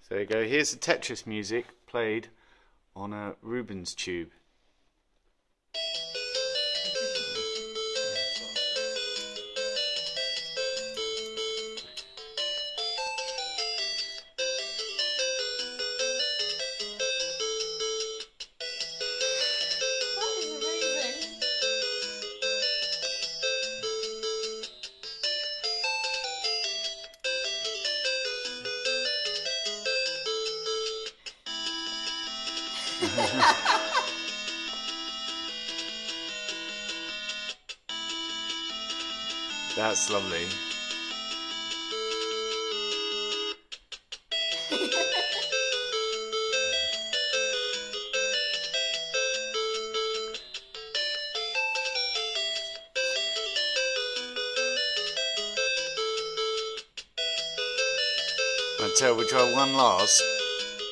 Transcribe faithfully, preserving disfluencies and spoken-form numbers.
So there you go. Here's the Tetris music played on a Rubens tube. That's lovely. I tell, we'll try one last.